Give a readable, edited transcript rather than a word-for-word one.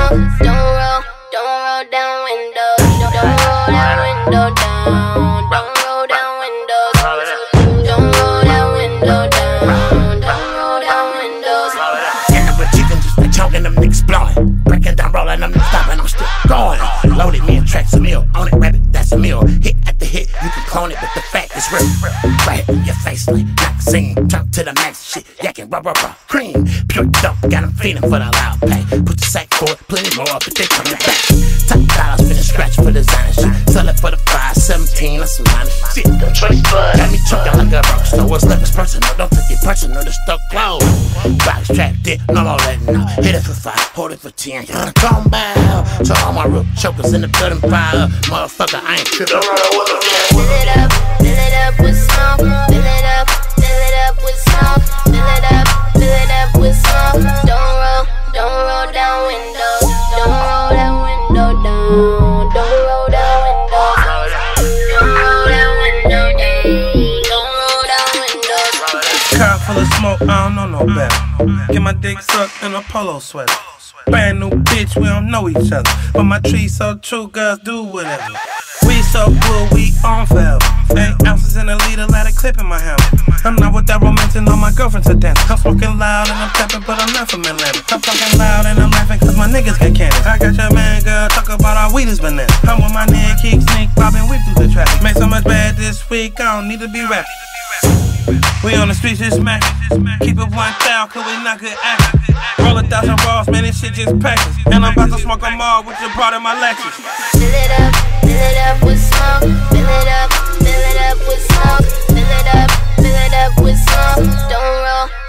smoke. Don't roll down windows. Don't roll that window down. Don't roll down windows. Don't roll that window down. Don't roll down windows. Yeah, but chicken just been choking, them niggas blowing. Breaking down, rolling, I'm not stopping, I'm still going. Loaded me and tracks a meal. On it, rabbit, that's a meal. Hit after hit, you can clone it, but the fact is real. Right in your face like vaccine. Jump to the max, shit, yakking, cream. Pure dope, got them feeling for the loud pay. Put the sack for it, plenty more, but they coming back. Top dollars, finna scratch for designer shit. Sell it for the 517, that's some minor shit. Got me choking like a rock star. What's left is personal, don't take it personal, the stuff closed. Box trap, dick, no more letting out. Hit it for 5, hold it for 10. Come bow. So all my rook chokers in the building fire up. Motherfucker, I ain't tripping. Fill it up with smoke. Fill it up with smoke. Fill it up with smoke. Don't roll down windows. Don't roll that window down. Don't roll that window. Don't roll that window down. Don't roll that window. Car full of smoke, I don't know no better. Get my dick sucked in a polo sweater. Brand new bitch, we don't know each other. But my tree so true, girls do whatever. We so cool, we on forever. 8 ounces in a liter, let a clip in my helmet. I'm not with that romancing, all my girlfriends are dancing. I'm smoking loud and I'm tapping, but I'm not from Atlanta. I'm talking loud and I'm laughing cause my niggas get candy. I got your man, girl, talk about our weed is banana. I'm with my nigga, kick, sneak, bobbing, whip through the traffic. Made so much bad this week, I don't need to be rapping. We on the streets just smacking. Keep it 1,000 cause we not good acting. Roll 1,000 balls, man, this shit just package. And I'm about to smoke them all with your part of my Lexus. Fill it up with smoke. Fill it up with smoke. Fill it up with smoke. Don't roll